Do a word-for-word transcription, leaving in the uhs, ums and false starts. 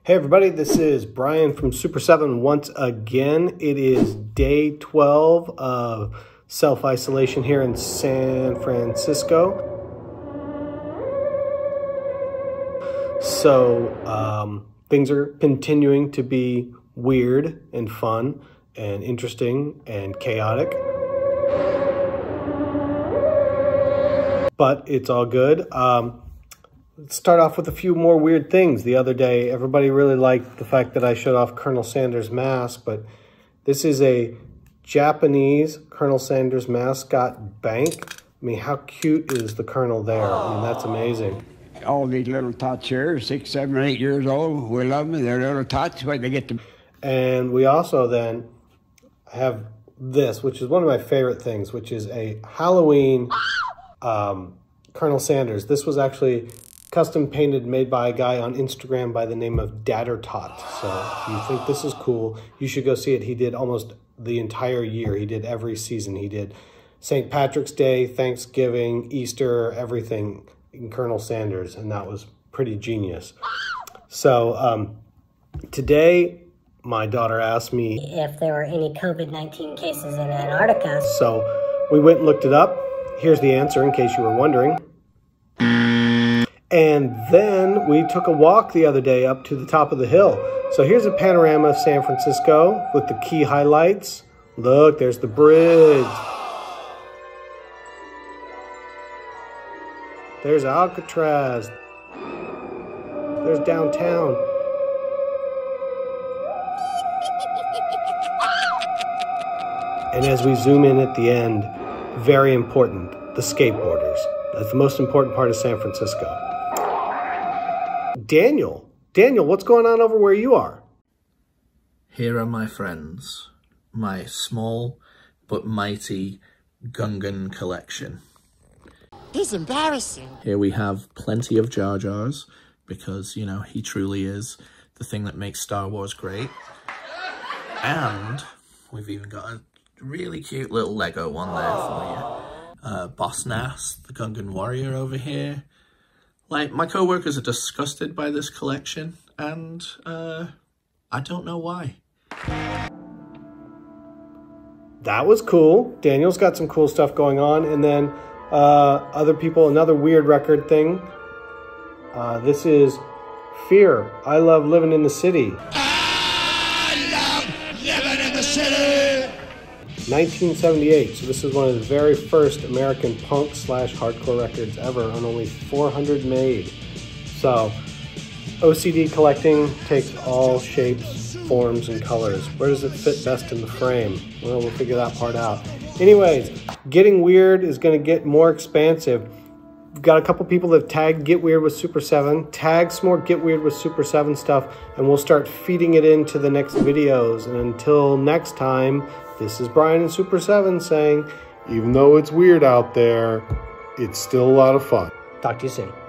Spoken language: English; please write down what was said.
Hey everybody, this is Brian from Super seven once again. It is day twelve of self-isolation here in San Francisco. So um, things are continuing to be weird and fun and interesting and chaotic. But it's all good. Um, Let's start off with a few more weird things. The other day, everybody really liked the fact that I showed off Colonel Sanders' mask, but this is a Japanese Colonel Sanders mascot bank. I mean, how cute is the Colonel there? I mean, that's amazing. All these little tots here, six, seven, eight years old, we love them. They're little tots, but they get them. And we also then have this, which is one of my favorite things, which is a Halloween um, Colonel Sanders. This was actually custom painted, made by a guy on Instagram by the name of Dattertot. So if you think this is cool, you should go see it. He did almost the entire year. He did every season. He did Saint Patrick's Day, Thanksgiving, Easter, everything in Colonel Sanders, and that was pretty genius. So um, today, my daughter asked me if there were any COVID nineteen cases in Antarctica. So we went and looked it up. Here's the answer in case you were wondering. And then we took a walk the other day up to the top of the hill. So here's a panorama of San Francisco with the key highlights. Look, there's the bridge. There's Alcatraz. There's downtown. And as we zoom in at the end, very important, the skateboarders. That's the most important part of San Francisco. Daniel, Daniel, what's going on over where you are? Here are my friends, my small but mighty Gungan collection. It's embarrassing. Here we have plenty of Jar Jars because, you know, he truly is the thing that makes Star Wars great. And we've even got a really cute little Lego one there for you. Uh, Boss Nass, the Gungan warrior over here. Like, my co-workers are disgusted by this collection, and uh, I don't know why. That was cool. Daniel's got some cool stuff going on. And then uh, other people, another weird record thing. Uh, this is Fear. I Love Living in the City. I love living in the city. nineteen seventy-eight, so this is one of the very first American punk slash hardcore records ever, and only four hundred made. So O C D collecting takes all shapes, forms, and colors. Where does it fit best in the frame? Well, we'll figure that part out. Anyways, Getting Weird is going to get more expansive. We've got a couple people that have tagged Get Weird with Super seven. Tag some more Get Weird with Super seven stuff, and we'll start feeding it into the next videos. And until next time, this is Brian and Super seven saying, even though it's weird out there, it's still a lot of fun. Talk to you soon.